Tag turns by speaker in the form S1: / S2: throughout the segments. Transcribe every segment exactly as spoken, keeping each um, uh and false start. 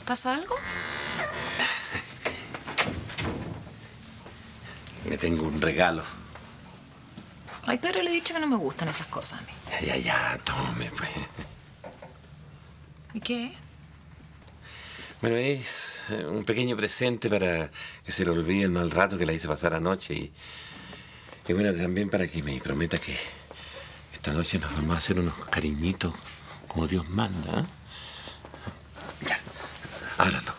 S1: ¿Pasa algo?
S2: Le tengo un regalo.
S1: Ay, Pedro, le he dicho que no me gustan esas cosas a mí.
S2: Ya, ya, ya, tome, pues.
S1: ¿Y qué?
S2: Bueno, es un pequeño presente para que se le olvide el mal rato que la hice pasar anoche. Y, y bueno, también para que me prometa que esta noche nos vamos a hacer unos cariñitos como Dios manda, ¿eh? Ya, ábralo.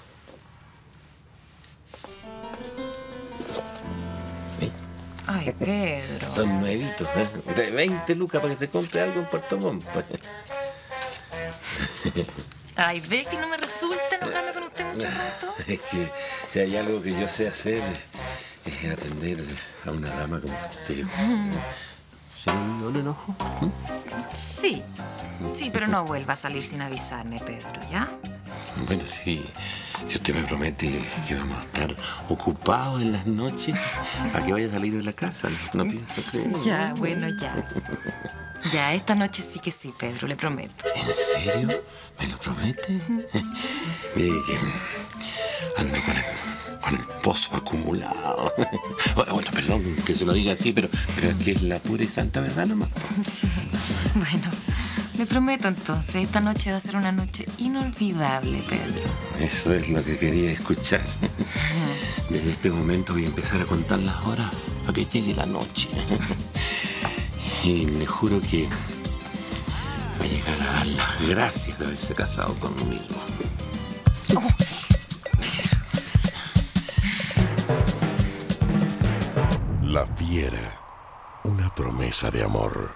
S1: Ay, Pedro.
S2: Son nuevitos, ¿eh? De veinte lucas para que se compre algo en Puerto Montt, pues.
S1: Ay, ¿ve que no me resulta enojarme con usted mucho rato?
S2: Es que si hay algo que yo sé hacer es atender a una dama como usted. ¿Se me olvidó el enojo? ¿Mm?
S1: Sí, sí, pero no vuelva a salir sin avisarme, Pedro, ¿ya?
S2: Bueno, sí. Si usted me promete que vamos a estar ocupados en las noches, ¿a que vaya a salir de la casa? No, no pienso creer.
S1: Ya, bueno, ya. Ya, esta noche sí que sí, Pedro, le prometo.
S2: ¿En serio? ¿Me lo promete? Mire que ando con el, con el pozo acumulado. Bueno, perdón que se lo diga así, pero, pero es que es la pura y santa verdad nomás.
S1: Sí, bueno, le prometo entonces, esta noche va a ser una noche inolvidable, Pedro.
S2: Eso es lo que quería escuchar. Desde este momento voy a empezar a contar las horas para que llegue la noche. Y le juro que va a llegar a dar las gracias de haberse casado conmigo.
S1: Oh.
S3: La fiera, una promesa de amor.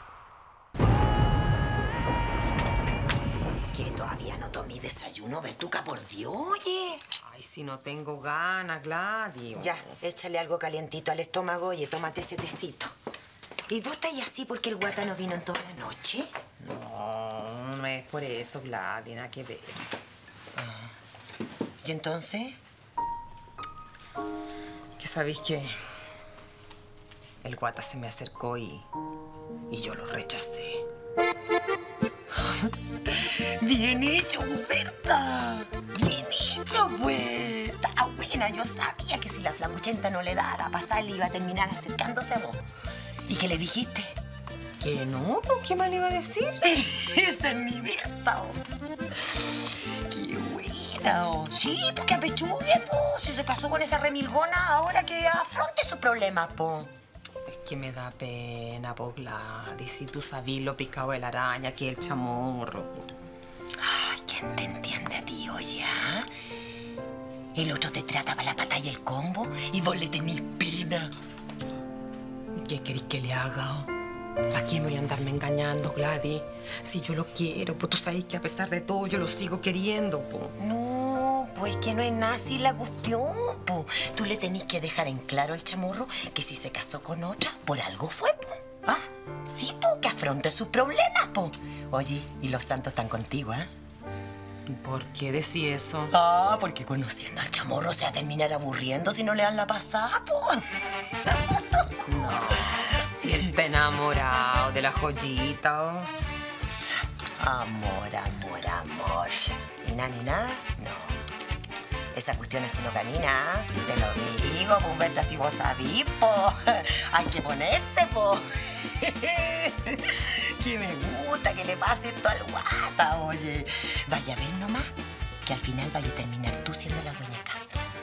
S4: ¿Qué? ¿Todavía no tomé desayuno, Bertuca? Por Dios, oye.
S5: Ay, si no tengo ganas, Gladys.
S4: Ya, échale algo calientito al estómago, oye, tómate ese tecito. ¿Y vos estás así porque el guata no vino en toda la noche?
S5: No, no es por eso, Gladys, nada que ver.
S4: Ah. ¿Y entonces?
S5: Que sabéis que el guata se me acercó y, y yo lo rechacé.
S4: Bien hecho, Berta. Bien hecho, pues. Está buena. Yo sabía que si la flacuchenta no le daba a pasar, le iba a terminar acercándose a vos. ¿Y qué le dijiste?
S5: Que no, pues, ¿qué más le iba a decir?
S4: Esa es mi Berta. Oh. Qué buena. Oh. Sí, pues que apechugue, pues. Si se casó con esa remilgona, ahora que afronte sus problemas, pues.
S5: Es que me da pena, pues, Gladys. Si tú sabís lo picado de la araña, que el chamorro.
S4: Ay, ¿quién te entiende a ti, oye? ¿Ah? El otro te trata para la pata y el combo y vos le tenés pena.
S5: ¿Qué queréis que le haga? ¿Para qué me voy a andarme engañando, Gladys? Si yo lo quiero, pues tú sabes que a pesar de todo yo lo sigo queriendo, pues.
S4: No, pues que no es nada así la cuestión, pues. Tú le tenés que dejar en claro al chamorro que si se casó con otra, por algo fue, pues. ¿Ah? Sí, pues, que afronte sus problemas, pues. Oye, y los santos están contigo, ¿ah?
S5: ¿eh? ¿Por qué decís eso?
S4: Ah, porque conociendo al chamorro se va a terminar aburriendo si no le dan la pasada, pues.
S5: No, si él está enamorado de la joyita. Oh.
S4: Amor, amor, amor. ¿Y nada ni nada? No. Esa cuestión así no camina, te lo digo, pues, Berta, si vos sabís, po. Hay que ponerse, po. Que me gusta que le pase esto al guata, oye. Vaya a ver nomás que al final vaya a terminar tú siendo la dueña de casa.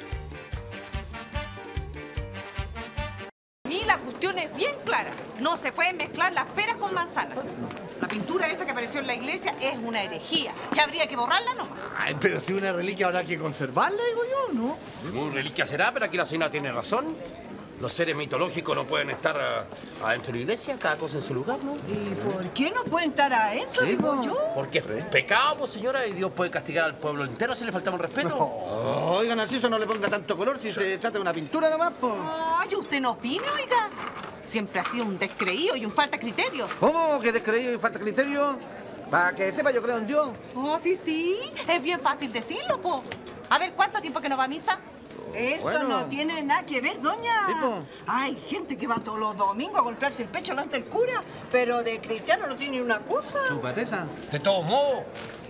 S6: La cuestión es bien clara. No se pueden mezclar las peras con manzanas. La pintura esa que apareció en la iglesia es una herejía. Y habría que borrarla nomás.
S7: Ay, pero si una reliquia habrá que conservarla, digo yo, ¿no?
S8: Una reliquia será, pero aquí la señora tiene razón. Los seres mitológicos no pueden estar uh, adentro de la iglesia, cada cosa en su lugar, ¿no?
S6: ¿Y por qué no pueden estar adentro, digo yo?
S8: Porque es pecado, pues, señora, y Dios puede castigar al pueblo entero si le faltamos respeto.
S7: No. Oiga, Narciso, no le ponga tanto color si se trata de una pintura nomás, pues.
S6: Ay, ¿usted no opina, oiga? Siempre ha sido un descreído y un falta de criterio.
S7: ¿Cómo que descreído y falta de criterio? Para que sepa, yo creo en Dios.
S6: Oh, sí, sí. Es bien fácil decirlo, po. A ver, ¿cuánto tiempo que no va a misa?
S9: Eso
S7: bueno.
S9: no tiene nada que ver, doña.
S7: Sí, po.
S9: Hay gente que va todos los domingos a golpearse el pecho delante del cura, pero de cristiano no tiene una cosa.
S7: Chupateza.
S8: De todos modos,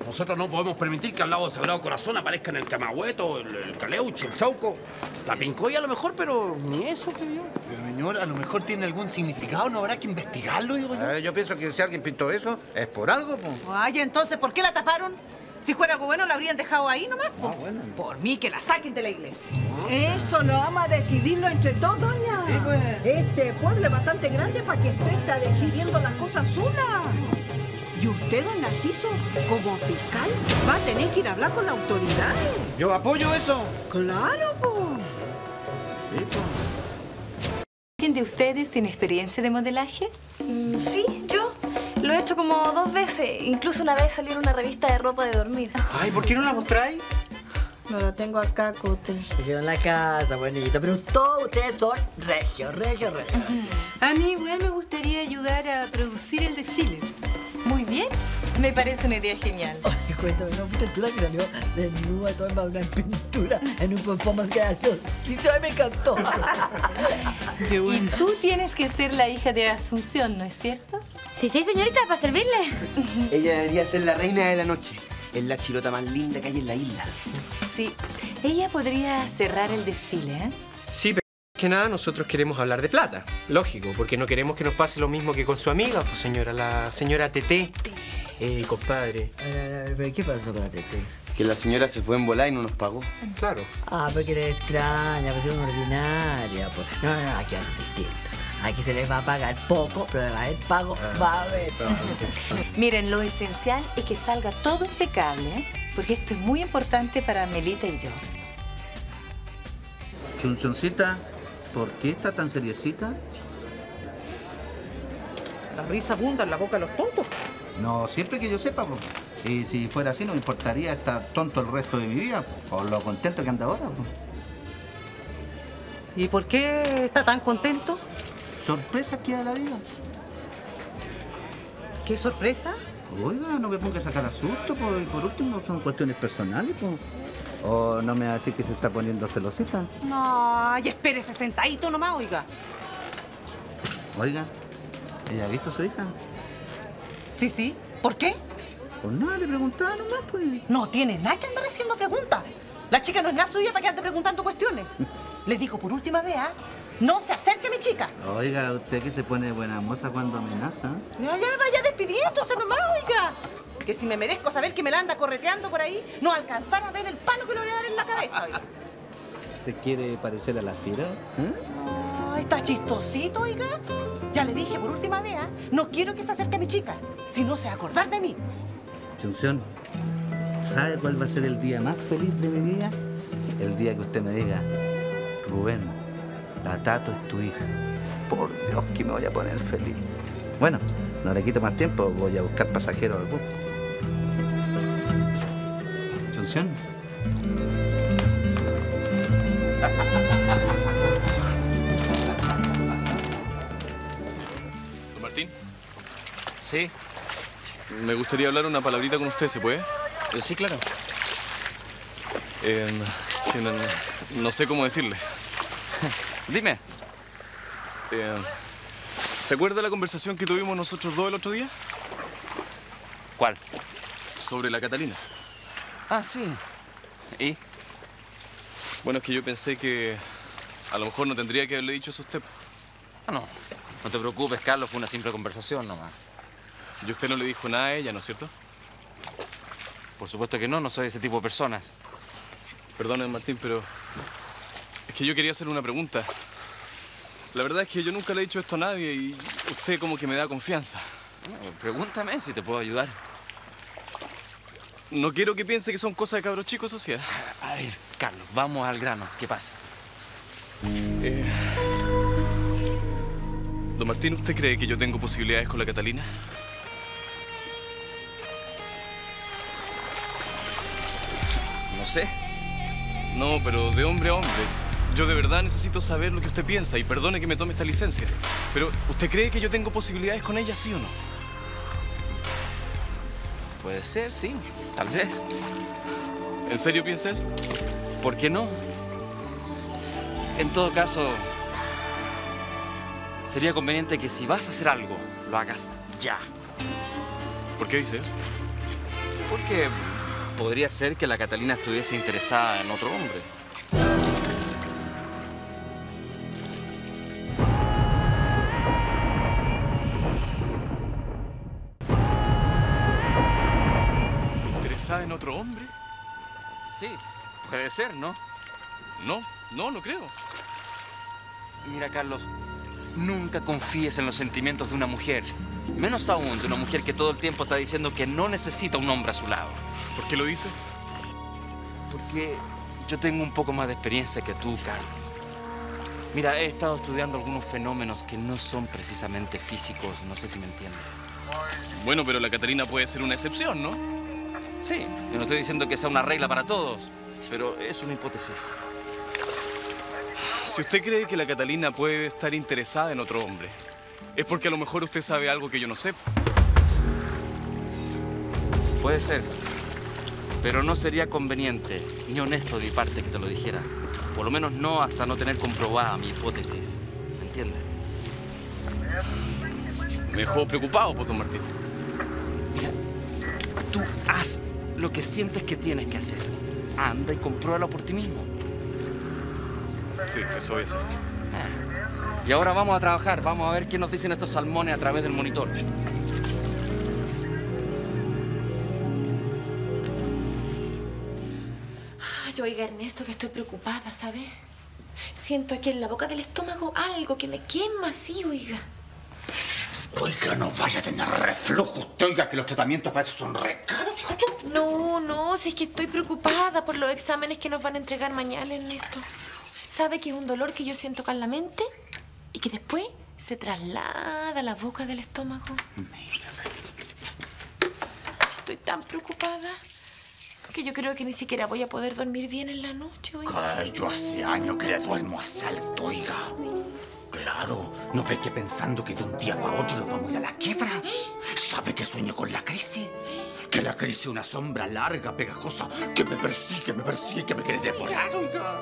S8: Nosotros no podemos permitir que al lado del Sagrado Corazón aparezcan el Camagüeto, el, el Caleuche, el Chauco, la Pincoya a lo mejor, pero ni eso, que yo.
S7: Pero, señor, a lo mejor tiene algún significado, ¿no habrá que investigarlo, digo yo? Eh, yo pienso que si alguien pintó eso, es por algo, pues.
S6: Ay, entonces, ¿por qué la taparon? Si fuera algo bueno, la habrían dejado ahí nomás, po.
S7: Ah, bueno.
S6: Por mí, que la saquen de la iglesia.
S9: Eso lo vamos a decidirlo entre todos, doña.
S7: Sí, pues.
S9: Este pueblo es bastante grande para que usted está decidiendo las cosas sola. Y usted, don Narciso, como fiscal, va a tener que ir a hablar con las autoridades.
S7: Yo apoyo eso.
S9: Claro, pues.
S7: Sí, pues.
S1: ¿Quién de ustedes tiene experiencia de modelaje?
S10: Mm, sí, yo. Lo he hecho como dos veces. Incluso una vez salió en una revista de ropa de dormir.
S7: Ay, ¿por qué no la mostráis?
S10: No la tengo acá, Cote.
S11: Se quedó en la casa, bonito. Pero todos ustedes son regios, regios, regios.
S1: A mí igual me gustaría ayudar a producir el desfile. Muy bien. Me parece una idea genial.
S11: Oye, cuéntame, ¿no fuiste tú la que salió desnuda y toda una pintura en un performance gracioso? Sí, a mí me encantó.
S1: Y tú tienes que ser la hija de Asunción, ¿no es cierto?
S10: Sí, sí, señorita, para servirle.
S12: Ella debería ser la reina de la noche. Es la chilota más linda que hay en la isla.
S1: Sí. Ella podría cerrar el desfile, ¿eh?
S13: Sí, pero más que nada nosotros queremos hablar de plata. Lógico, porque no queremos que nos pase lo mismo que con su amiga, pues señora, la señora Teté. Eh, compadre.
S11: ¿Pero qué pasó con la Teté?
S12: Que la señora se fue en volar y no nos pagó.
S13: Claro.
S11: Ah, porque eres extraña, pues es una ordinaria. Pues. No, no, no, aquí es distinto. Aquí se les va a pagar poco, pero va a haber pago, va a haber.
S1: Miren, lo esencial es que salga todo impecable, ¿eh? Porque esto es muy importante para Melita y yo.
S7: Chunchoncita, ¿por qué está tan seriecita?
S6: La risa abunda en la boca de los tontos.
S7: No, siempre que yo sepa, pues. Y si fuera así, no me importaría estar tonto el resto de mi vida, por lo contento que anda ahora, pues.
S6: ¿Y por qué está tan contento?
S7: Sorpresa que da la vida.
S6: ¿Qué sorpresa?
S7: Oiga, no me ponga a sacar a susto, pues, y por último son cuestiones personales, pues. O no me va a decir que se está poniendo celosita.
S6: No, y espérese sentadito nomás, oiga.
S7: Oiga, ¿ella ha visto a su hija?
S6: Sí, sí. ¿Por qué?
S7: Pues nada, le preguntaba nomás, pues.
S6: No tiene nada que andar haciendo preguntas. La chica no es nada suya para que ande preguntando cuestiones. Les digo por última vez, ¿ah? No se acerque a mi chica.
S7: Oiga, usted que se pone buena moza cuando amenaza.
S6: Ya, ya, vaya despidiéndose nomás, oiga. Que si me merezco saber que me la anda correteando por ahí, no alcanzar a ver el palo que le voy a dar en la cabeza, oiga.
S7: ¿Se quiere parecer a la fiera? ¿Eh?
S6: Ay, está chistosito, oiga. Ya le dije por última vez, ¿ah? No quiero que se acerque a mi chica, si no se va a acordar de mí.
S7: Chunción, ¿sabe cuál va a ser el día más feliz de mi vida? El día que usted me diga, Rubén, la Tato es tu hija. Por Dios, que me voy a poner feliz. Bueno, no le quito más tiempo, voy a buscar pasajeros al bus. Chunción.
S14: Don Martín.
S8: Sí.
S14: Me gustaría hablar una palabrita con usted, ¿se puede?
S8: Sí, claro.
S14: Eh, que no, no sé cómo decirle.
S8: Dime.
S14: Eh, ¿Se acuerda la conversación que tuvimos nosotros dos el otro día?
S8: ¿Cuál?
S14: Sobre la Catalina.
S8: Ah, sí. ¿Y?
S14: Bueno, es que yo pensé que a lo mejor no tendría que haberle dicho eso a usted.
S8: Ah, no. No te preocupes, Carlos, fue una simple conversación nomás.
S14: Y usted no le dijo nada a ella, ¿no es cierto?
S8: Por supuesto que no, no soy ese tipo de personas.
S14: Perdone, Martín, pero es que yo quería hacerle una pregunta. La verdad es que yo nunca le he dicho esto a nadie y usted como que me da confianza.
S8: No, pregúntame si te puedo ayudar.
S14: No quiero que piense que son cosas de cabros chicos, sociedad.
S8: A ver, Carlos, vamos al grano. ¿Qué pasa?
S14: Eh... Don Martín, ¿usted cree que yo tengo posibilidades con la Catalina?
S8: No sé.
S14: No, pero de hombre a hombre. Yo de verdad necesito saber lo que usted piensa y perdone que me tome esta licencia. Pero, ¿usted cree que yo tengo posibilidades con ella, sí o no?
S8: Puede ser, sí. Tal vez.
S14: ¿En serio piensa eso?
S8: ¿Por qué no? En todo caso, sería conveniente que si vas a hacer algo, lo hagas ya.
S14: ¿Por qué dice eso?
S15: Porque podría ser que la Catalina estuviese interesada en otro hombre.
S14: ¿Interesada en otro hombre?
S15: Sí, puede ser, ¿no?
S14: No, no, no creo.
S15: Mira, Carlos, nunca confíes en los sentimientos de una mujer. Menos aún de una mujer que todo el tiempo está diciendo que no necesita un hombre a su lado.
S14: ¿Por qué lo dice?
S15: Porque yo tengo un poco más de experiencia que tú, Carlos. Mira, he estado estudiando algunos fenómenos que no son precisamente físicos, no sé si me entiendes.
S14: Bueno, pero la Catalina puede ser una excepción, ¿no?
S15: Sí, yo no estoy diciendo que sea una regla para todos, pero es una hipótesis.
S14: Si usted cree que la Catalina puede estar interesada en otro hombre, es porque a lo mejor usted sabe algo que yo no sé.
S15: Puede ser, pero no sería conveniente ni honesto de mi parte que te lo dijera. Por lo menos no hasta no tener comprobada mi hipótesis. ¿Me entiendes?
S14: Me dejó preocupado, pues, don Martín.
S15: Mira, tú haz lo que sientes que tienes que hacer. Anda y compruébalo por ti mismo.
S14: Sí, eso voy a hacer.
S15: Y ahora vamos a trabajar. Vamos a ver qué nos dicen estos salmones a través del monitor.
S10: Ay, oiga, Ernesto, que estoy preocupada, ¿sabes? Siento aquí en la boca del estómago algo que me quema así, oiga.
S16: Oiga, no vaya a tener reflujo usted, oiga, que los tratamientos para eso son re caros, digo yo.
S10: No, no, si es que estoy preocupada por los exámenes que nos van a entregar mañana, Ernesto. ¿Sabe que es un dolor que yo siento acá en la mente y que después se traslada a la boca del estómago? Estoy tan preocupada que yo creo que ni siquiera voy a poder dormir bien en la noche, oiga.
S16: Ay, yo hace años que le duermo a salto, oiga. Claro, ¿no ve que pensando que de un día para otro nos vamos a ir a la quiebra? ¿Sabe que sueño con la crisis? Que la crisis es una sombra larga, pegajosa, que me persigue, me persigue, que me quiere devorar, oiga.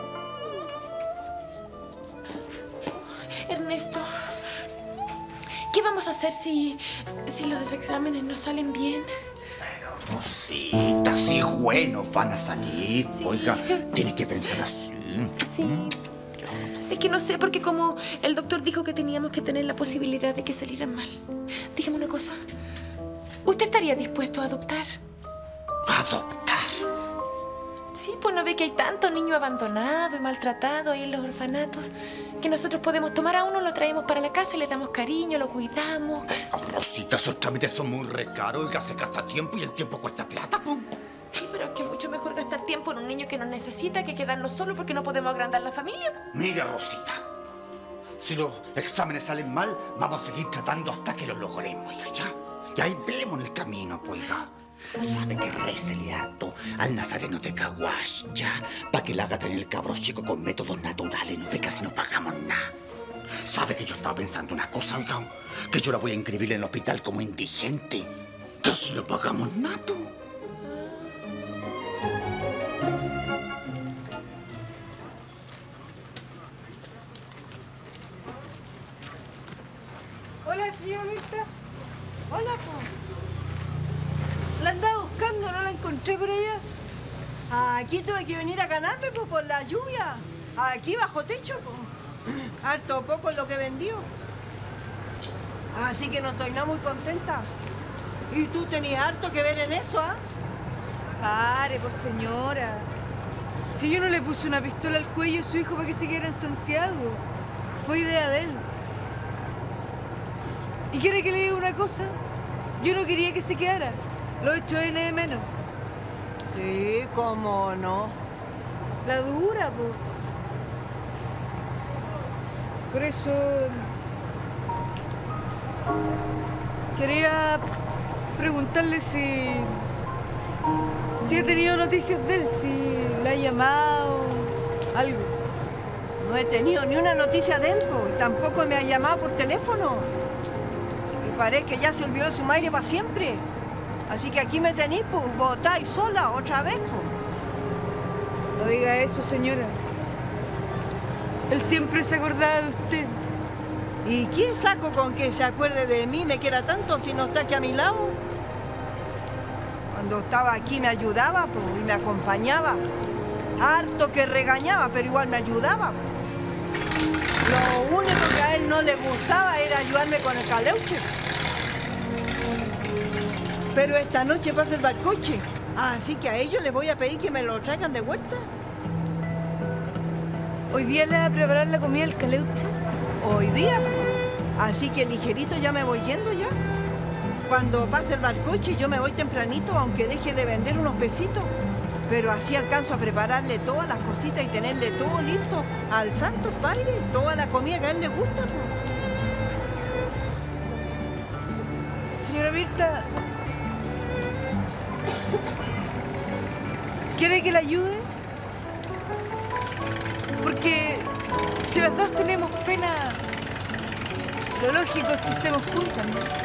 S10: Ernesto, ¿qué vamos a hacer si, si los exámenes no salen bien?
S16: Rosita, sí, bueno, van a salir. Sí. Oiga, tiene que pensar así.
S10: Sí. Es que no sé, porque como el doctor dijo que teníamos que tener la posibilidad de que salieran mal. Dígame una cosa. ¿Usted estaría dispuesto a adoptar?
S16: ¿Adoptar?
S10: Sí, pues no ve que hay tantos niños abandonados y maltratados ahí en los orfanatos que nosotros podemos tomar a uno, lo traemos para la casa y le damos cariño, lo cuidamos.
S16: Rosita, esos trámites son muy re caros, oiga, se gasta tiempo y el tiempo cuesta plata, pues.
S10: Sí, pero es que es mucho mejor gastar tiempo en un niño que nos necesita que quedarnos solos porque no podemos agrandar la familia.
S16: Mira, Rosita, si los exámenes salen mal, vamos a seguir tratando hasta que lo logremos, oiga, ya. Y ahí vemos en el camino, pues, oiga. ¿Sabe que récele harto al nazareno de Caguas, ya? Para que le haga tener el cabro chico con métodos naturales, no ve que así no pagamos nada. ¿Sabe que yo estaba pensando una cosa, oiga? Que yo la voy a inscribir en el hospital como indigente. Que así no pagamos nada.
S9: Hola, señorita. Hola, po. La andaba buscando, no la encontré por allá. Aquí tuve que venir a ganarme, pues, por la lluvia. Aquí bajo techo, pues. Harto poco es lo que vendió. Así que no estoy nada muy contenta. Y tú tenías harto que ver en eso, ¿ah?
S17: Pare, pues, señora. Si yo no le puse una pistola al cuello a su hijo para que se quedara en Santiago. Fue idea de él. ¿Y quiere que le diga una cosa? Yo no quería que se quedara. Lo he hecho N de menos.
S9: Sí, cómo no.
S17: La dura, pues. Por eso... Quería preguntarle si... Si ha tenido noticias de él, si le ha llamado... algo.
S9: No he tenido ni una noticia de él, pues, y tampoco me ha llamado por teléfono. Y parece que ya se olvidó de su madre para siempre. Así que aquí me tenéis, pues, botáis sola otra vez, pues.
S17: No diga eso, señora. Él siempre se acordaba de usted.
S9: ¿Y quién saco con que se acuerde de mí, me quiera tanto, si no está aquí a mi lado? Cuando estaba aquí me ayudaba, pues, y me acompañaba. Harto que regañaba, pero igual me ayudaba. Lo único que a él no le gustaba era ayudarme con el caleuche. Pero esta noche pasa el barcoche, así que a ellos les voy a pedir que me lo traigan de vuelta.
S17: ¿Hoy día le va a preparar la comida el caleuche?
S9: Hoy día, así que ligerito ya me voy yendo ya. Cuando pase el barcoche yo me voy tempranito, aunque deje de vender unos pesitos. Pero así alcanzo a prepararle todas las cositas y tenerle todo listo al Santo Padre, toda la comida que a él le gusta.
S17: Señora Mirta, ¿quiere que la ayude? Porque si las dos tenemos pena, lo lógico es que estemos juntas, ¿no?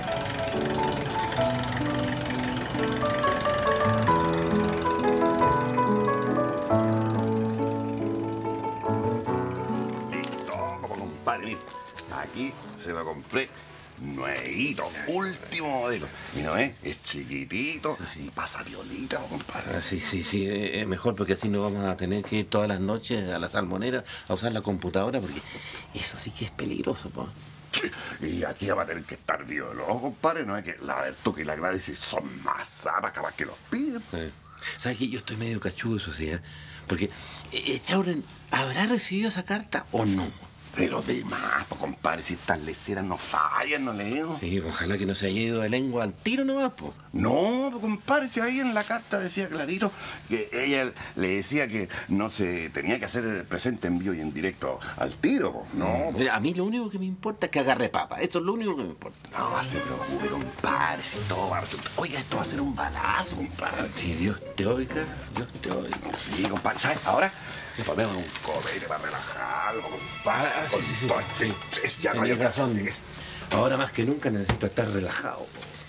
S16: Aquí se lo compré nuevito, último modelo. Y no es, es chiquitito y pasa violita, compadre.
S2: Ah, sí, sí, sí, es mejor porque así no vamos a tener que ir todas las noches a la salmonera a usar la computadora porque eso sí que es peligroso, po.
S16: Sí, y aquí va a tener que estar violado, compadre. No es que la Bertuca y la Gladys son más zapas, capaz que los piden.
S2: Sí. ¿Sabes qué? Yo estoy medio cachudo, eso sí, ¿eh? Porque, eh, Chauren, ¿habrá recibido esa carta o no?
S16: Pero de más, pues, compadre, si estas leceras no fallan, no leo.
S2: Sí, ojalá que no se haya ido de lengua al tiro nomás, pues.
S16: No, pues, compadre, si ahí en la carta decía clarito que ella le decía que no se tenía que hacer el presente en vivo y en directo al tiro, pues. No,
S2: pues. A mí lo único que me importa es que agarre papa. Esto es lo único que me importa.
S16: No se preocupe, compadre, si todo va a resultar. Oiga, esto va a ser un balazo, compadre.
S2: Sí, Dios te oiga, Dios te oiga.
S16: Sí, compadre, ¿sabes? Ahora tomemos un copete para relajarlo, compadre.
S2: Ah, sí, sí, sí.
S16: Todo este estrés ya no hay
S2: razón. Ahora más que nunca necesito estar relajado.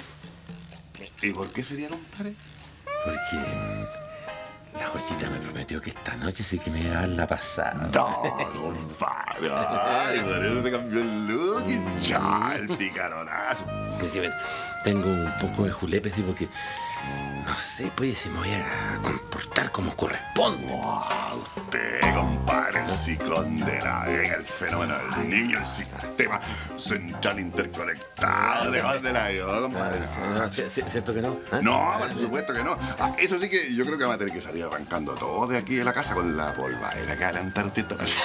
S16: ¿Y por qué sería, compadre?
S2: Porque la joyita me prometió que esta noche sí que me iba a dar la pasada.
S16: No, compadre. Ay, por eso te cambió el look y ya, el picaronazo.
S2: Sí, tengo un poco de julepe, sí, porque no sé, pues, si me voy a comportar como corresponde.
S16: Wow, usted, compadre, el ciclón de la vega, el fenómeno del niño, el sistema central interconectado. ¿De dónde la vio, compadre?
S2: No, ¿cierto que no? ¿Eh?
S16: No, por supuesto que no. Ah, eso sí que yo creo que vamos a tener que salir arrancando todo de aquí de la casa con la polvadera que adelantar usted.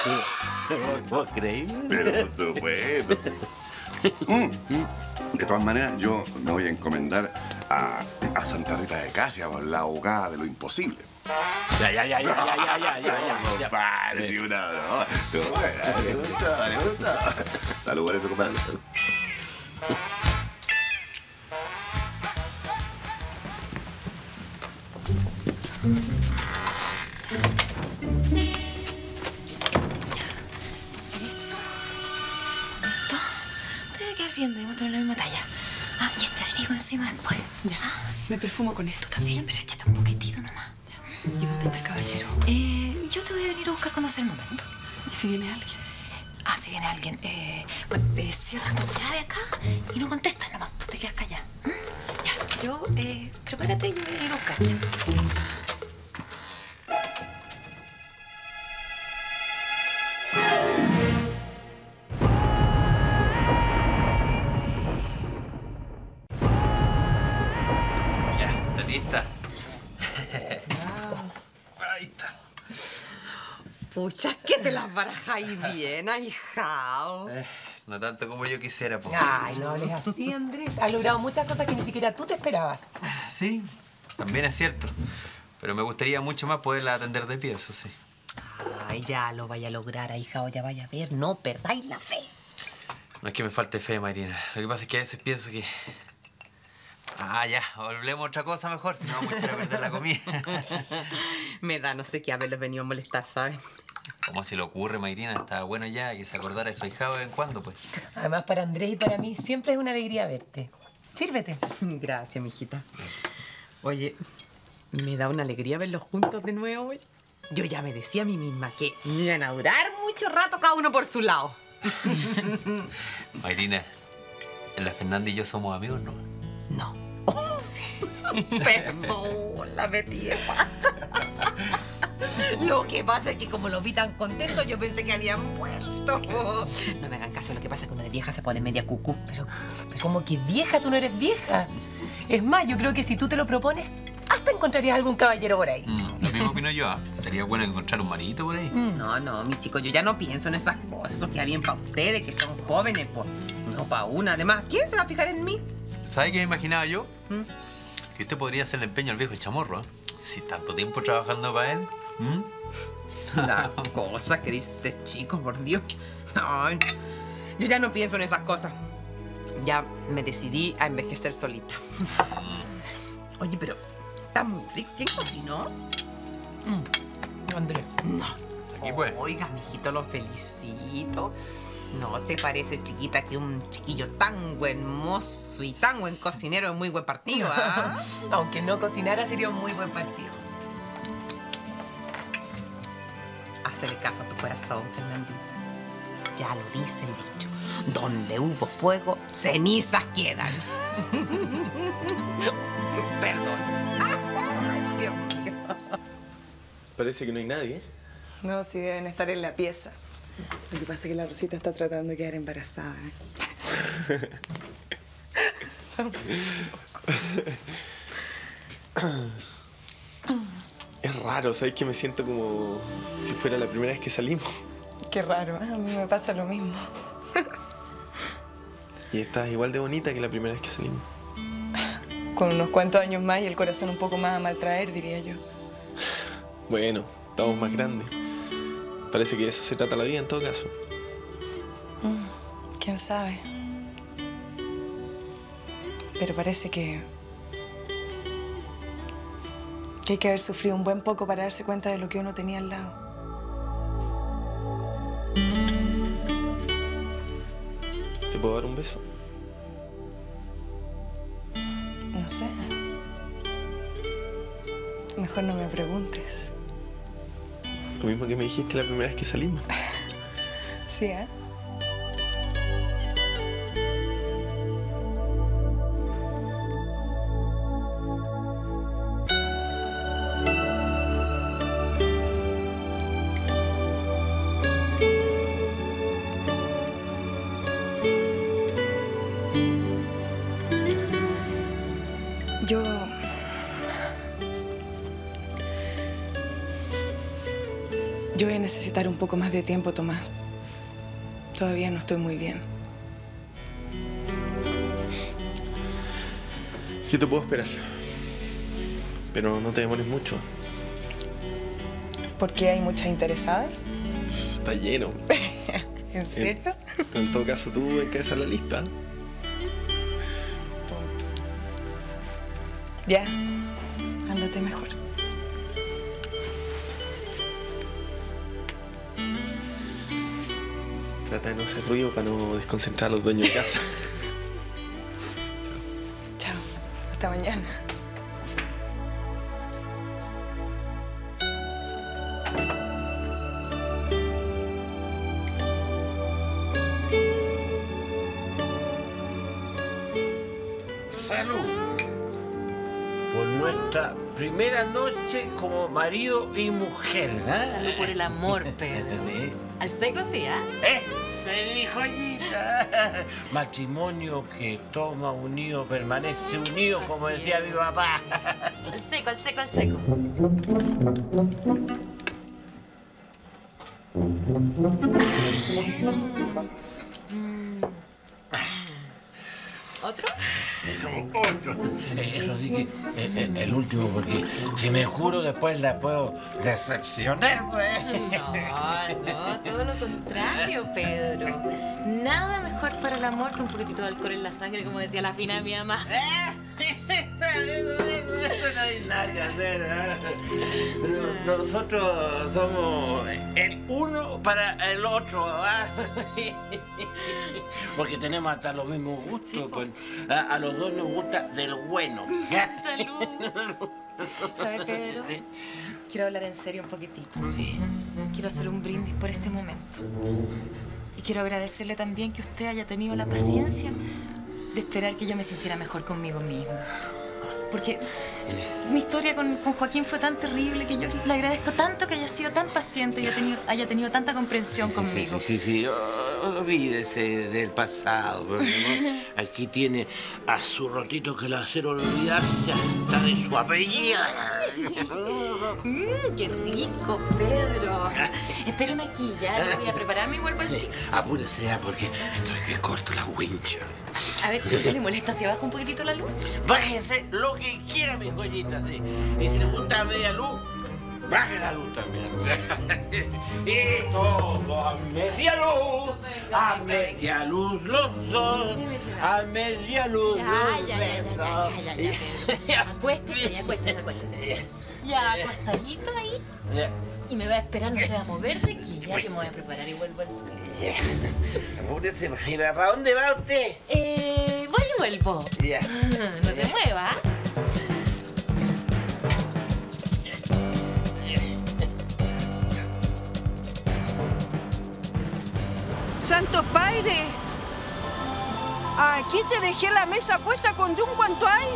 S2: ¿Vos creí?
S16: Pero por supuesto. Mm. De todas maneras, yo me voy a encomendar a, a Santa Rita de Casia, la abogada de lo imposible.
S2: Ya, ya, ya, ya, ya, ya, ya, ya, ya.
S16: Compadre, sí, una broma. Le gusta, le gusta. Salud por eso, compadre.
S1: Debe quedar bien, debemos tener la misma talla. Ah, y este abrigo encima después.
S5: Ya. Me perfumo con esto también.
S1: Sí, pero échate un poquitito nomás.
S5: ¿Y dónde está el caballero?
S1: Eh, yo te voy a venir a buscar cuando sea el momento.
S5: ¿Y si viene alguien?
S1: Ah, si viene alguien. Eh, bueno, eh, cierra con llave acá y no contestas nomás, pues te quedas callada. ¿Mm? Ya, yo, eh, prepárate y yo voy a venir a buscarte.
S15: ¿Lista?
S5: Ahí está. Pucha, que te las barajáis bien, ahijao.
S15: Eh, no tanto como yo quisiera, po.
S5: Ay, no hables así, Andrés. Has logrado muchas cosas que ni siquiera tú te esperabas.
S15: Sí, también es cierto. Pero me gustaría mucho más poderla atender de pie, eso sí.
S5: Ay, ya lo vaya a lograr, ahijao, ya vaya a ver. No perdáis la fe.
S15: No es que me falte fe, Marina. Lo que pasa es que a veces pienso que... Ah, ya, hablemos otra cosa mejor, si no vamos a echar a perder la comida.
S5: Me da no sé qué haberlos venido a molestar, ¿sabes?
S15: ¿Cómo se le ocurre, Mayrina? Está bueno ya que se acordara de su ahijado de vez en cuando, pues.
S5: Además, para Andrés y para mí siempre es una alegría verte. Sírvete. Gracias, mijita. Oye, me da una alegría verlos juntos de nuevo, oye. Yo ya me decía a mí misma que me iban a durar mucho rato cada uno por su lado.
S15: Mayrina, ¿la Fernanda y yo somos amigos, no?
S5: No. Sí. Perdón, la metí de pata. Lo que pasa es que como lo vi tan contento, yo pensé que habían muerto. No me hagan caso, lo que pasa es que uno de vieja se pone media cucú. Pero, pero ¿cómo que vieja? Tú no eres vieja. Es más, yo creo que si tú te lo propones, hasta encontrarías algún caballero por ahí.
S18: Mm, lo mismo opino yo. ¿eh? Sería bueno encontrar un maridito por ahí.
S5: No, no, mi chico, yo ya no pienso en esas cosas. Eso queda bien para ustedes, que son jóvenes, pues. No para una. Además, ¿quién se va a fijar en mí?
S18: ¿Sabe qué me imaginaba yo?
S5: ¿Mm?
S18: Que usted podría hacerle empeño al viejo chamorro. ¿eh? Si tanto tiempo trabajando para él. ¿Mm?
S5: Las cosas que dice este chico, por Dios. Ay, yo ya no pienso en esas cosas. Ya me decidí a envejecer solita. Oye, pero está muy rico. ¿Quién cocinó? Mm. Andrés. No.
S18: Aquí pues.
S5: Oiga, mijito, lo felicito. ¿No te parece, chiquita, que un chiquillo tan buen mozo y tan buen cocinero es muy buen partido, ah? Aunque no cocinara, sería un muy buen partido. Hácele caso a tu corazón, Fernandita. Ya lo dice el dicho. Donde hubo fuego, cenizas quedan. Perdón. Dios mío.
S13: Parece que no hay nadie.
S17: No, sí deben estar en la pieza. Lo que pasa es que la Rosita está tratando de quedar embarazada, ¿eh?
S13: Es raro, ¿sabes? Que me siento como si fuera la primera vez que salimos.
S17: Qué raro, ¿eh? A mí me pasa lo mismo.
S13: Y estás igual de bonita que la primera vez que salimos.
S17: Con unos cuantos años más y el corazón un poco más a maltraer, diría yo.
S13: Bueno, estamos más grandes. Parece que de eso se trata la vida en todo caso.
S17: Mm, ¿quién sabe? Pero parece que... que hay que haber sufrido un buen poco para darse cuenta de lo que uno tenía al lado.
S13: ¿Te puedo dar un beso?
S17: No sé. Mejor no me preguntes.
S13: Lo mismo que me dijiste la primera vez que salimos.
S17: Sí, ¿eh? Yo... Yo voy a necesitar un poco más de tiempo, Tomás. Todavía no estoy muy bien.
S13: Yo te puedo esperar. Pero no te demores mucho.
S17: ¿Por qué hay muchas interesadas?
S13: Está lleno.
S17: ¿En serio?
S13: En, en todo caso, tú encabezas la lista.
S17: Ya. Ándate mejor.
S13: Trata de no hacer ruido para no desconcentrar a los dueños de casa.
S17: Chao. Hasta mañana.
S2: Salud por nuestra primera noche como marido y mujer. ¿eh?
S10: Salud por el amor, Pedro.
S2: ¿Sí?
S10: Al seco sí, ¿ah?
S2: ¿eh? ¡Ese es mi joyita! Matrimonio que toma unido, permanece unido, como
S10: Así
S2: decía
S10: es.
S2: mi papá.
S10: Al seco, al seco, al seco. ¿Otro?
S2: Otro. Eh, Eso sí que eh, eh, el último, porque si me juro después la puedo decepcionar, pues.
S10: No, no, todo lo contrario, Pedro. Nada mejor para el amor que un poquitito de alcohol en la sangre, como decía la fina de mi mamá.
S2: No hay nada que hacer, ¿eh? Pero nosotros somos el uno para el otro, ¿ah? Porque tenemos hasta los mismos gustos. Sí, pues. a, a los dos nos gusta del bueno.
S10: Salud. ¿Sabes, Pedro? Sí. Quiero hablar en serio un poquitito. Sí. Quiero hacer un brindis por este momento. Y quiero agradecerle también que usted haya tenido la paciencia de esperar que yo me sintiera mejor conmigo misma.
S1: porque mi historia con, con Joaquín fue tan terrible que yo le agradezco tanto que haya sido tan paciente y haya tenido, haya tenido tanta comprensión
S2: Sí,
S1: conmigo.
S2: sí, sí, sí. Oh, olvídese del pasado, pero no. Aquí tiene a su rotito que la va a hacer olvidarse hasta de su apellido.
S1: Mmm, qué rico, Pedro. Espérame aquí, ya le voy a prepararme igual para ti.
S2: Apúrese ya, porque estoy que corto la wincha.
S1: A ver, ¿qué le molesta si baja un poquitito la luz?
S2: Bájese lo que quiera, mi joyita, sí. Y si le gusta a media luz, baje la luz también. Y todo a media luz, a media luz los dos, a media luz
S1: Ya,
S2: los
S1: ya, ya, ya,
S2: besos.
S1: ya, ya, ya, ya. Acuéstese, ya, acuéstese, acuéstese. Ya, acostadito ahí.
S2: Ya.
S1: Y me va a esperar, no se va a mover de aquí. Ya que me voy a preparar y vuelvo al...
S2: Ya. Apúrese, ¿para dónde va usted?
S1: Eh, voy y vuelvo.
S2: Ya.
S1: No se mueva.
S9: ¡Santos Padre! Aquí te dejé la mesa puesta con de un cuanto hay.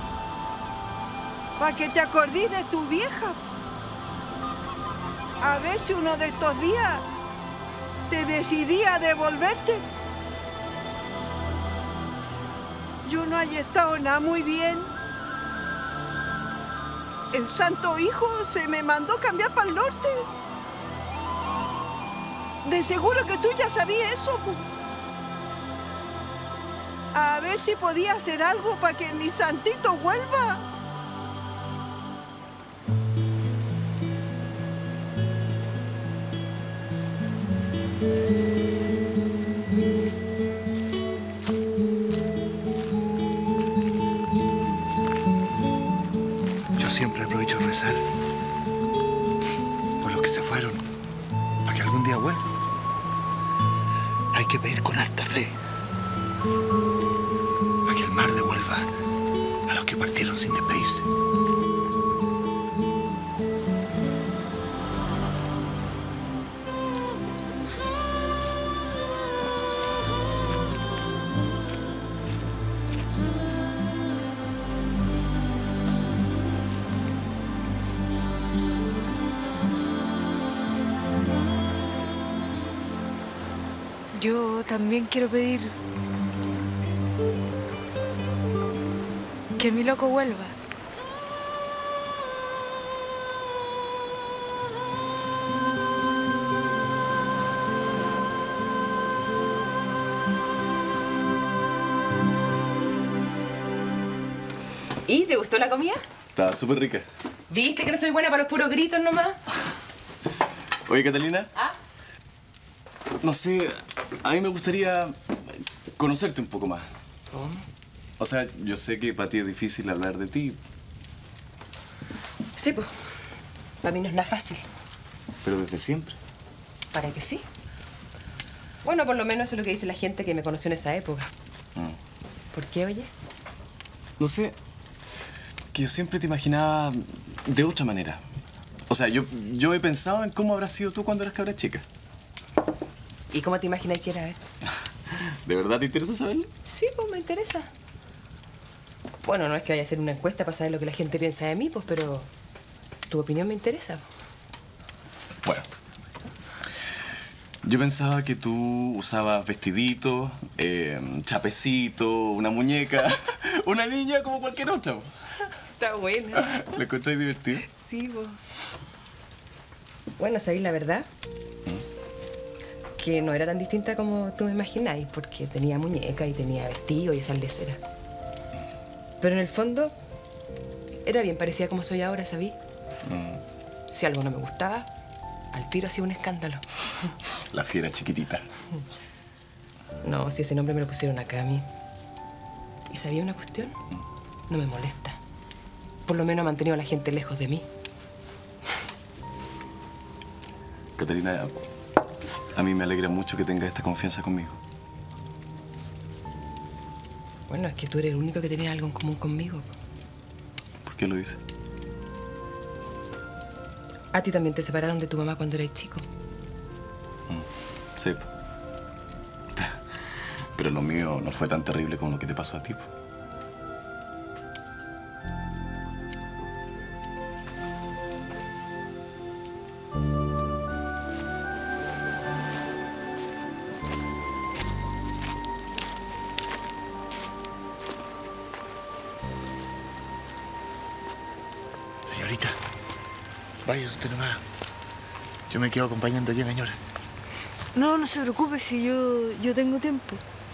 S9: Para que te acordís de tu vieja. A ver si uno de estos días te decidía a devolverte. Yo no haya estado nada muy bien. El santo hijo se me mandó cambiar para el norte. De seguro que tú ya sabías eso. Po. A ver si podía hacer algo para que mi santito vuelva.
S16: Yo siempre aprovecho a rezar por los que se fueron, para que algún día vuelvan. Hay que pedir con harta fe, para que el mar devuelva a los que partieron sin despedirse.
S17: Yo también quiero pedir que mi loco vuelva.
S19: ¿Y te gustó la comida?
S14: Estaba súper rica.
S19: ¿Viste que no soy buena para los puros gritos nomás?
S14: Oye, Catalina.
S19: ¿Ah?
S14: No sé, a mí me gustaría conocerte un poco más.
S19: ¿Cómo?
S14: O sea, yo sé que para ti es difícil hablar de ti,
S19: Sí, pues. Para mí no es nada fácil.
S14: pero desde siempre.
S19: ¿Para que sí? Bueno, por lo menos eso es lo que dice la gente que me conoció en esa época.
S14: Mm.
S19: ¿Por qué, oye?
S14: No sé, que yo siempre te imaginaba de otra manera. O sea, yo, yo he pensado en cómo habrás sido tú cuando eras cabra chica.
S19: ¿Y cómo te imaginas que era, eh?
S14: ¿De verdad te interesa saberlo?
S19: Sí, pues me interesa. Bueno, no es que vaya a hacer una encuesta para saber lo que la gente piensa de mí, pues, pero tu opinión me interesa.
S14: Bueno. Yo pensaba que tú usabas vestidito, eh, chapecito, una muñeca, una niña como cualquier otra. Po.
S19: Está buena.
S14: ¿Lo encontráis divertido?
S19: Sí, pues. Bueno, ¿sabéis la verdad? Que no era tan distinta como tú me imagináis, porque tenía muñeca y tenía vestido y sal de cera. Pero en el fondo, era bien parecida como soy ahora, ¿sabí?
S14: Mm.
S19: Si algo no me gustaba, al tiro hacía un escándalo.
S14: La fiera chiquitita.
S19: No, si ese nombre me lo pusieron acá a mí. ¿Y sabía una cuestión? No me molesta. Por lo menos ha mantenido a la gente lejos de mí.
S14: Catalina, a mí me alegra mucho que tengas esta confianza conmigo.
S19: Bueno, es que tú eres el único que tenía algo en común conmigo.
S14: ¿Por qué lo dices?
S19: A ti también te separaron de tu mamá cuando eras chico.
S14: Sí. Pero lo mío no fue tan terrible como lo que te pasó a ti. Po.
S16: Vaya usted nomás. Yo me quedo acompañando aquí a la señora.
S9: No, no se preocupe si yo, yo tengo tiempo.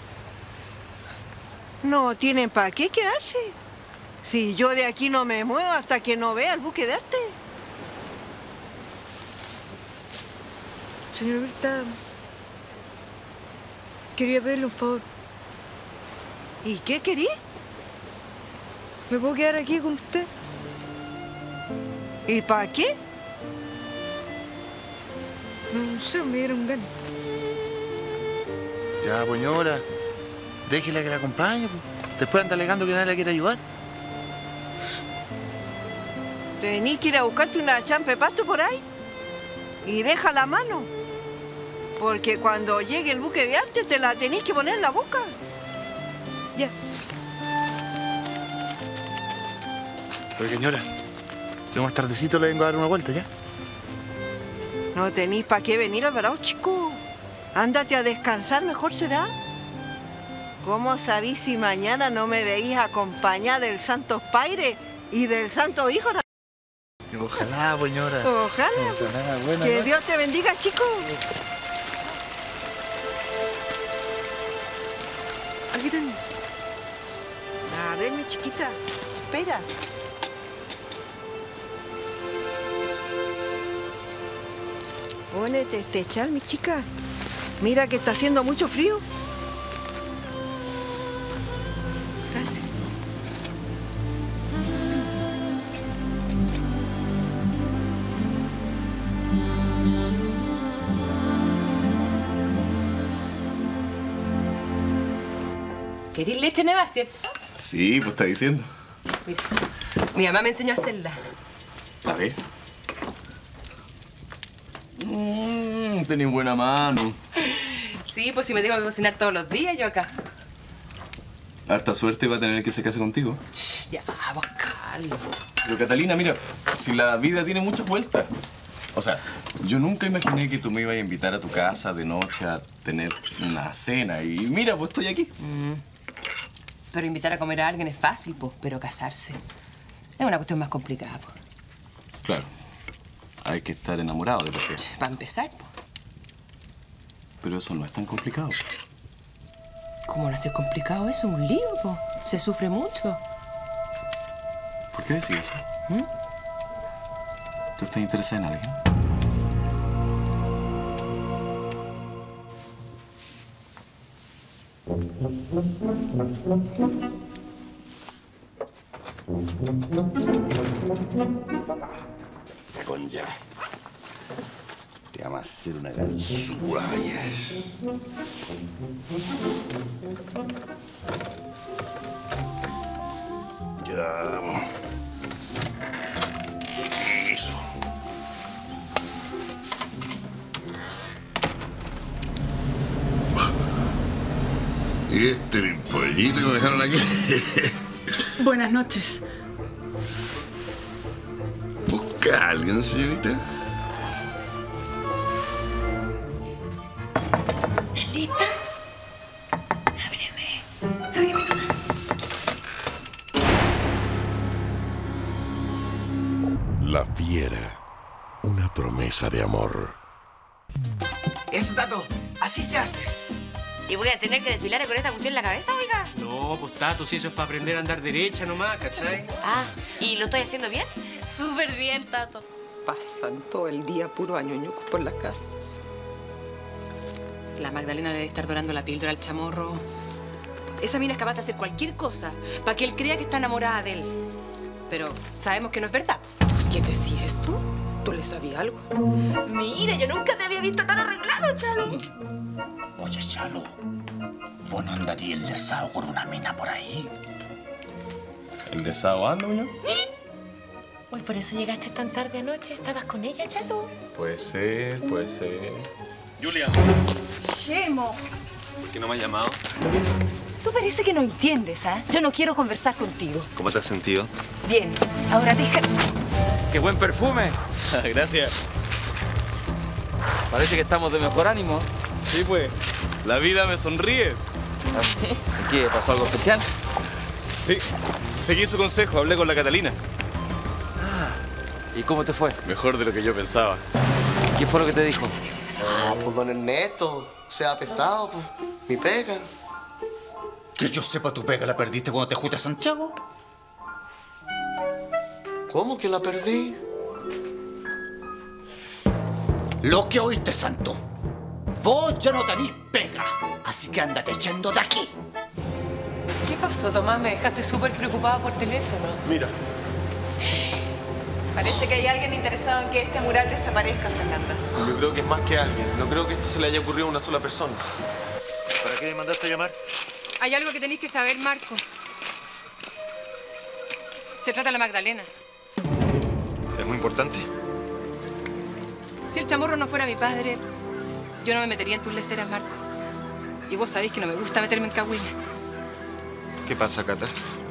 S6: No tienen para qué quedarse. Si yo de aquí no me muevo hasta que no vea el buque de arte.
S9: Señora Berta, quería pedirle un favor.
S6: ¿Y qué querí?
S9: ¿Me puedo quedar aquí con usted?
S6: ¿Y para qué?
S9: No sé, me dieron ganas.
S16: Ya, pues, señora. Déjela que la acompañe, pues. Después anda alegando que nadie la quiere ayudar.
S6: Tenís que ir a buscarte una champa de pasto por ahí. Y deja la mano. Porque cuando llegue el buque de arte te la tenés que poner en la boca.
S9: Ya.
S16: Pero, señora, yo más tardecito le vengo a dar una vuelta, ¿ya?
S6: No tenís para qué venir, Alvarado, chico. Ándate a descansar, mejor será. ¿Cómo sabís si mañana no me veís acompañada del Santo Paire y del Santo Hijo?
S16: Ojalá, señora.
S6: Ojalá.
S16: Ojalá, buena
S6: Que
S16: noche.
S6: Dios te bendiga, chico.
S9: Aquí tengo.
S6: A ver, mi chiquita. Espera. Pónete este chal, mi chica. Mira que está haciendo mucho frío. Gracias.
S19: ¿Querés leche nueva, cierto?
S14: Sí, pues está diciendo.
S19: Mira, mi mamá me enseñó a hacerla.
S14: A ver. Mmm, tenés buena mano.
S19: Sí, pues si me tengo que cocinar todos los días, yo acá.
S14: Harta suerte va a tener el que se case contigo.
S19: Shh, ya, vos, Carlos.
S14: Pero Catalina, mira, si la vida tiene muchas vueltas. O sea, yo nunca imaginé que tú me ibas a invitar a tu casa de noche a tener una cena. Y mira, pues estoy aquí.
S19: Mm. Pero invitar a comer a alguien es fácil, pues, pero casarse es una cuestión más complicada, pues.
S14: Claro. Hay que estar enamorado de la persona.
S19: Para empezar, pues.
S14: Pero eso no es tan complicado.
S19: ¿Cómo no hacer complicado eso? Un lío, pues. Se sufre mucho.
S14: ¿Por qué decís eso?
S19: ¿Mm?
S14: ¿Tú estás interesada en alguien?
S16: Con ya. Te vamos a hacer una ganzúa, vaya. Ya. Eso. Y este pollito que me dejaron aquí.
S20: Buenas noches.
S16: ¿Busca a alguien, señorita?
S1: ¿Lista? Ábreme. Ábreme nomás.
S3: La fiera. Una promesa de amor.
S12: Eso, Tato. Así se hace.
S19: ¿Y voy a tener que desfilar con esta cuestión en la cabeza, oiga?
S13: No, pues Tato, si eso es para aprender a andar derecha nomás, ¿cachai?
S19: Ah, ¿y lo estoy haciendo bien?
S10: Súper bien, Tato.
S19: Pasan todo el día puro añoñucos por la casa. La Magdalena debe estar dorando la píldora al chamorro. Esa mina es capaz de hacer cualquier cosa para que él crea que está enamorada de él. Pero sabemos que no es verdad. ¿Quién decía eso? ¿Tú le sabías algo? Mira, yo nunca te había visto tan arreglado, Chalo.
S16: Oye, Chalo, ¿vos no andarías enlazado con una mina por ahí?
S14: ¿Enlazado ando, doña?
S10: Uy, por eso llegaste tan tarde anoche. ¿Estabas con ella, Chalo?
S14: Puede ser, puede ser.
S20: Julia. Chemo.
S14: ¿Por qué no me has llamado?
S19: Tú parece que no entiendes, ¿ah? Yo no quiero conversar contigo.
S14: ¿Cómo te has sentido?
S19: Bien, ahora deja...
S15: ¡Qué buen perfume!
S14: Gracias.
S15: Parece que estamos de mejor ánimo.
S14: Sí, pues. La vida me sonríe.
S15: ¿Qué? ¿Pasó algo especial?
S14: Sí. Seguí su consejo, hablé con la Catalina.
S15: ¿Y cómo te fue?
S14: Mejor de lo que yo pensaba.
S15: ¿Qué fue lo que te dijo?
S21: Ah, pues don Ernesto, sea pesado, pues. Mi pega.
S16: Que yo sepa, tu pega la perdiste cuando te fuiste a Santiago.
S21: ¿Cómo que la perdí?
S16: Lo que oíste, Santo. Vos ya no tenés pega. Así que ándate echando de aquí.
S19: ¿Qué pasó, Tomás? Me dejaste súper preocupada por teléfono.
S14: Mira.
S19: Parece que hay alguien interesado en que este mural desaparezca, Fernanda.
S22: Yo creo que es más que alguien. No creo que esto se le haya ocurrido a una sola persona.
S23: ¿Para qué me mandaste a llamar?
S24: Hay algo que tenéis que saber, Marco. Se trata de la Magdalena.
S23: ¿Es muy importante?
S19: Si el chamorro no fuera mi padre, yo no me metería en tus leceras, Marco. Y vos sabéis que no me gusta meterme en cagüines.
S23: ¿Qué pasa, Cata?